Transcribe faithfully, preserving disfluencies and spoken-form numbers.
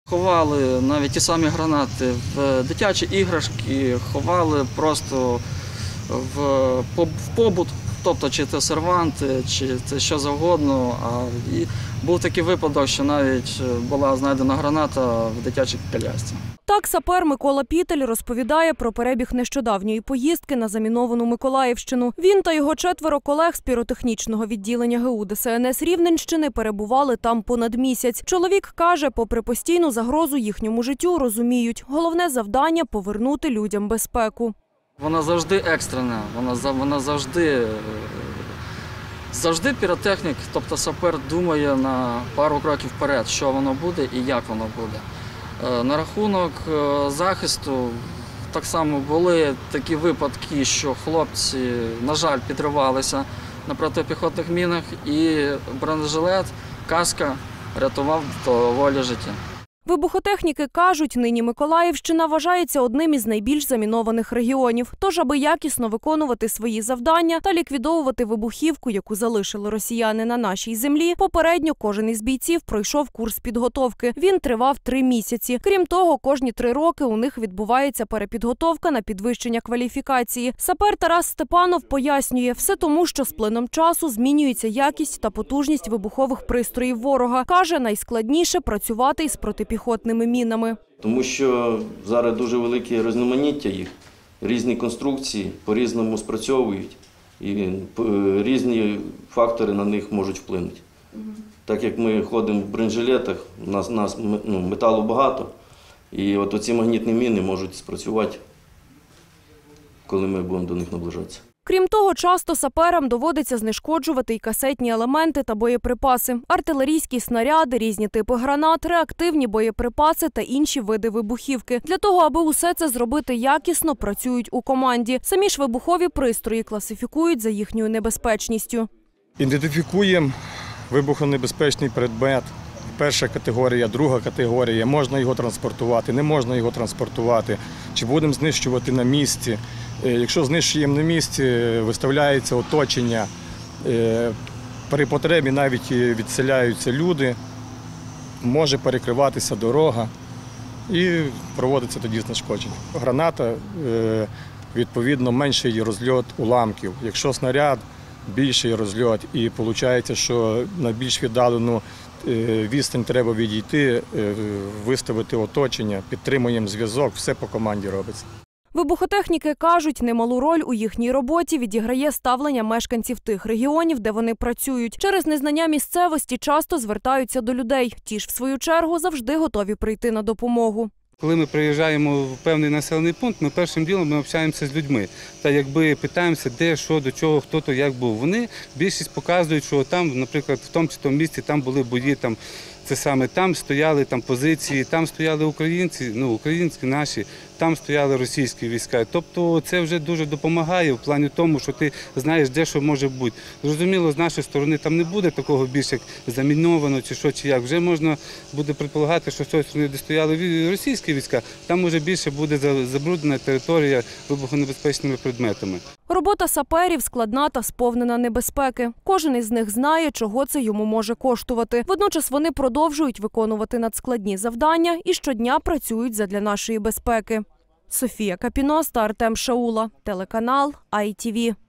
Ховали навіть ті самі гранати в дитячі іграшки, ховали просто в побут, тобто чи це серванти, чи це що завгодно. А і був такий випадок, що навіть була знайдена граната в дитячій колясці. Так сапер Микола Пітель розповідає про перебіг нещодавньої поїздки на заміновану Миколаївщину. Він та його четверо колег з піротехнічного відділення ГУ ДСНС Рівненщини перебували там понад місяць. Чоловік каже, попри постійну загрозу їхньому життю, розуміють, головне завдання – повернути людям безпеку. Вона завжди екстрена, вона, вона завжди, завжди піротехнік, тобто сапер думає на пару кроків вперед, що воно буде і як воно буде. На рахунок захисту так само були такі випадки, що хлопці, на жаль, підривалися на протипіхотних мінах і бронежилет, каска рятував доволі життя. Вибухотехніки кажуть, нині Миколаївщина вважається одним із найбільш замінованих регіонів. Тож, аби якісно виконувати свої завдання та ліквідовувати вибухівку, яку залишили росіяни на нашій землі, попередньо кожен із бійців пройшов курс підготовки. Він тривав три місяці. Крім того, кожні три роки у них відбувається перепідготовка на підвищення кваліфікації. Сапер Тарас Степанов пояснює, все тому, що з плином часу змінюється якість та потужність вибухових пристроїв ворога. Каже, найскладніше працювати із протипіхотними піхотними мінами. Тому що зараз дуже велике різноманіття їх, різні конструкції по-різному спрацьовують і різні фактори на них можуть вплинути. Угу. Так як ми ходимо в бронежилетах, у нас, нас ну, металу багато, і от оці магнітні міни можуть спрацювати, коли ми будемо до них наближатися. Крім того, часто саперам доводиться знешкоджувати й касетні елементи та боєприпаси, артилерійські снаряди, різні типи гранат, реактивні боєприпаси та інші види вибухівки. Для того, аби усе це зробити якісно, працюють у команді. Самі ж вибухові пристрої класифікують за їхньою небезпечністю. Ідентифікуємо вибухонебезпечний предмет. Перша категорія, друга категорія. Можна його транспортувати, не можна його транспортувати. Чи будемо знищувати на місці. Якщо знищуємо на місці, виставляється оточення. При потребі навіть відселяються люди, може перекриватися дорога і проводиться тоді знешкодження. Граната, відповідно, менший розльот уламків. Якщо снаряд, більший розльот. І виходить, що на більш віддалену відстань треба відійти, виставити оточення, підтримуємо зв'язок, все по команді робиться. Вибухотехніки кажуть, немалу роль у їхній роботі відіграє ставлення мешканців тих регіонів, де вони працюють. Через незнання місцевості часто звертаються до людей. Ті ж, в свою чергу, завжди готові прийти на допомогу. Коли ми приїжджаємо в певний населений пункт, ми першим ділом ми общаємося з людьми. Та якби питаємося, де, що, до чого, хто то, як був. Вони більшість показують, що там, наприклад, в тому чи тому місці там були бої, там, це саме там стояли там позиції, там стояли українці, ну, українські наші, там стояли російські війська. Тобто це вже дуже допомагає в плані тому, що ти знаєш, де що може бути. Зрозуміло, з нашої сторони там не буде такого більш як заміновано чи що, чи як. Вже можна буде предполагати, що з цієї сторони, де стояли російські війська, там може більше буде забруднена територія вибухонебезпечними предметами. Робота саперів складна та сповнена небезпеки. Кожен із них знає, чого це йому може коштувати. Водночас вони продовжують виконувати надскладні завдання і щодня працюють задля нашої безпеки. Софія Капіност та Артем Шаула. Телеканал ай ті ві.